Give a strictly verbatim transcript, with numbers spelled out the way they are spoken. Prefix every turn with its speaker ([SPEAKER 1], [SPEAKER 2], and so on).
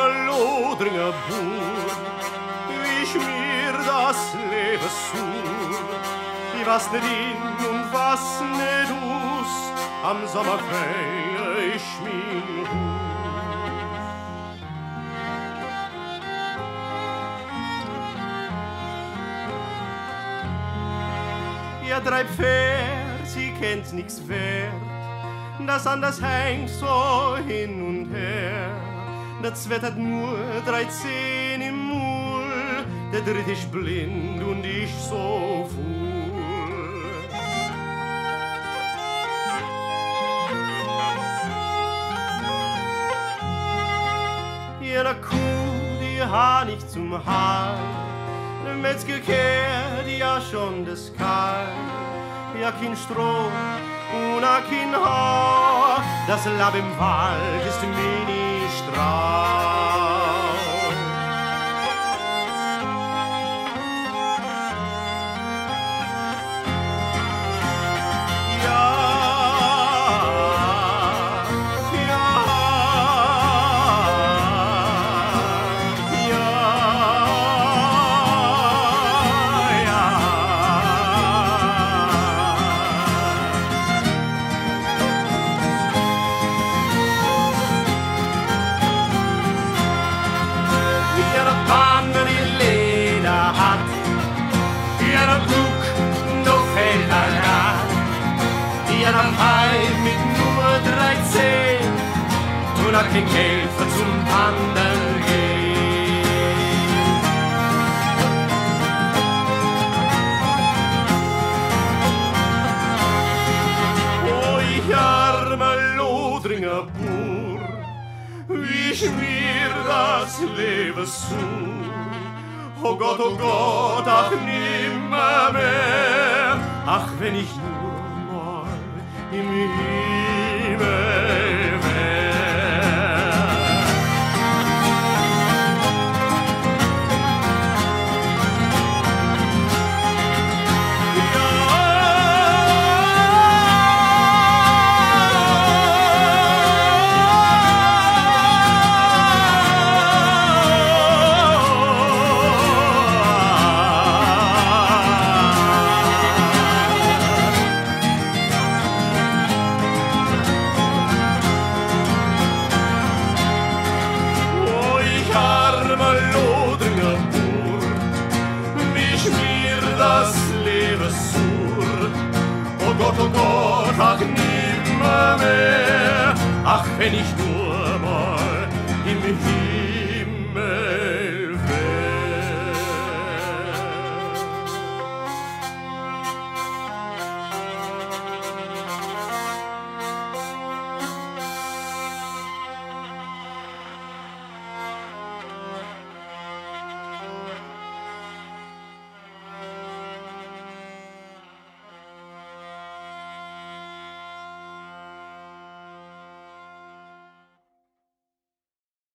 [SPEAKER 1] Lodringer Bur, wie ich mir das Leben such, wie was nicht in und was nicht aus, am Sommer feire ich mein Hus. Ihr drei Pferd, sie kennt nix wert, das anders hängt so hin und her. Das wettert nur dreizehn im Mul, der dritte ist blind und ich so fuhl. Ihre Kuh, die Haar nicht zum Haar, der Metzger kehrt ja schon das Karl. Ja, kein Stroh und a kein Haar, das Laub im Wald ist mini Strauch. Ja, ja, ja, ja. Ihre Bahn, die Leder hat, ihre Bug, noch fällt ein Rad, ihre Heim mit nur dreizehn und hat kein Geld für zum Wandern gehen. Oh, ich armer Lodringer Bur, wie ich mir das Leben such. Oh Gott, oh Gott, ach nimmer mehr, ach wenn ich nur mal im Himmel